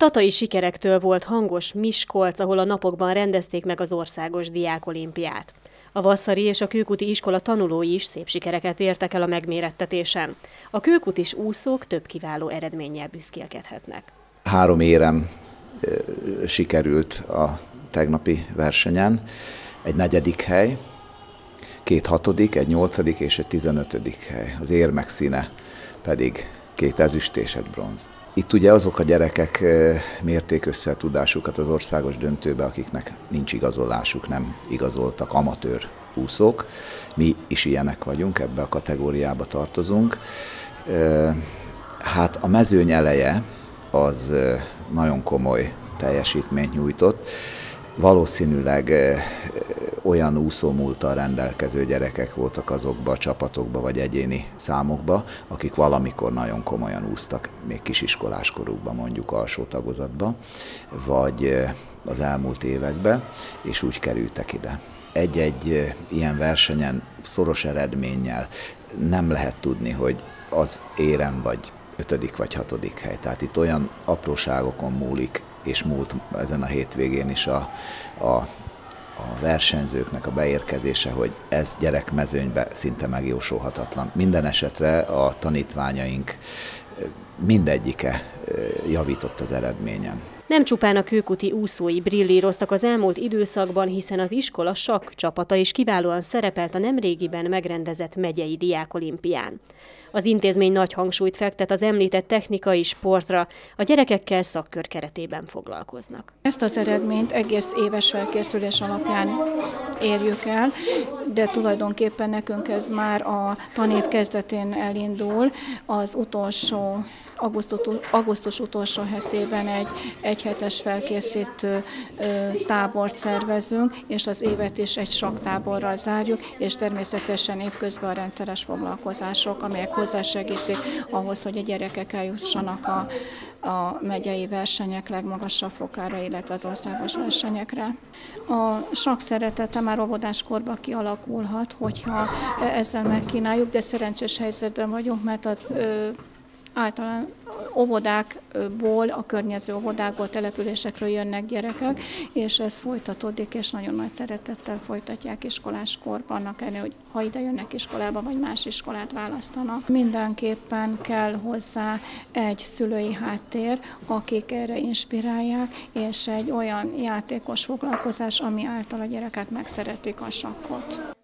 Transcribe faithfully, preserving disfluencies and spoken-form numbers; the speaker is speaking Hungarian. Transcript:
Tatai sikerektől volt hangos Miskolc, ahol a napokban rendezték meg az országos diákolimpiát. A Vasszari és a Kőkuti iskola tanulói is szép sikereket értek el a megmérettetésen. A kőkutis úszók több kiváló eredménnyel büszkélkedhetnek. Három érem sikerült a tegnapi versenyen. Egy negyedik hely, két hatodik, egy nyolcadik és egy tizenötödik hely. Az érmek színe pedig két ezüst és egy bronz. Itt ugye azok a gyerekek mérték össze a tudásukat az országos döntőbe, akiknek nincs igazolásuk, nem igazoltak, amatőr úszók. Mi is ilyenek vagyunk, ebbe a kategóriába tartozunk. Hát a mezőny eleje az nagyon komoly teljesítményt nyújtott. Valószínűleg olyan úszómúlttal rendelkező gyerekek voltak azokba a csapatokba vagy egyéni számokba, akik valamikor nagyon komolyan úsztak, még kisiskolás korukban, mondjuk alsó tagozatba, vagy az elmúlt években, és úgy kerültek ide. Egy-egy ilyen versenyen szoros eredménnyel nem lehet tudni, hogy az érem vagy ötödik vagy hatodik hely. Tehát itt olyan apróságokon múlik, és múlt ezen a hétvégén is a, a, a versenyzőknek a beérkezése, hogy ez gyerekmezőnybe szinte megjósolhatatlan. Minden esetre a tanítványaink mindegyike javított az eredményen. Nem csupán a kőkuti úszói brillíroztak az elmúlt időszakban, hiszen az iskola sakk csapata is kiválóan szerepelt a nemrégiben megrendezett megyei diákolimpián. Az intézmény nagy hangsúlyt fektet az említett technikai sportra, a gyerekekkel szakkör keretében foglalkoznak. Ezt az eredményt egész éves felkészülés alapján érjük el, de tulajdonképpen nekünk ez már a tanév kezdetén elindul, az utolsó Augusztus, augusztus utolsó hetében egy egyhetes felkészítő tábort szervezünk, és az évet is egy sakktáborral zárjuk, és természetesen évközben a rendszeres foglalkozások, amelyek hozzásegítik ahhoz, hogy a gyerekek eljussanak a, a megyei versenyek legmagasabb fokára, illetve az országos versenyekre. A sakk szeretete már óvodáskorban kialakulhat, hogyha ezzel megkínáljuk, de szerencsés helyzetben vagyunk, mert az általán óvodákból, a környező óvodákból, településekről jönnek gyerekek, és ez folytatódik, és nagyon nagy szeretettel folytatják iskoláskorban, annak ellenére, hogy ha ide jönnek iskolába, vagy más iskolát választanak. Mindenképpen kell hozzá egy szülői háttér, akik erre inspirálják, és egy olyan játékos foglalkozás, ami által a gyerekek megszeretik a sakkot.